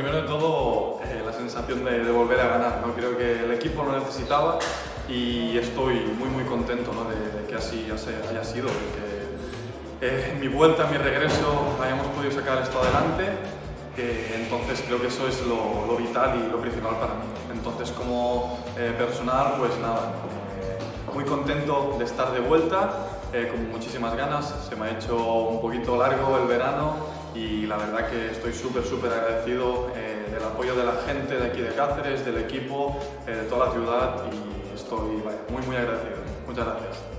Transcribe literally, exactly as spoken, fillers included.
primero de todo, eh, la sensación de, de volver a ganar, ¿no? Creo que el equipo lo necesitaba y estoy muy muy contento, ¿no? de, de que así haya sido, de que eh, en mi vuelta, en mi regreso, hayamos podido sacar esto adelante. Eh, entonces creo que eso es lo, lo vital y lo principal para mí. Entonces como eh, personal, pues nada, eh, muy contento de estar de vuelta, eh, con muchísimas ganas. Se me ha hecho un poquito largo el verano y la verdad que estoy súper súper agradecido eh, del apoyo de la gente de aquí de Cáceres, del equipo, eh, de toda la ciudad, y estoy vaya, muy muy agradecido. Muchas gracias.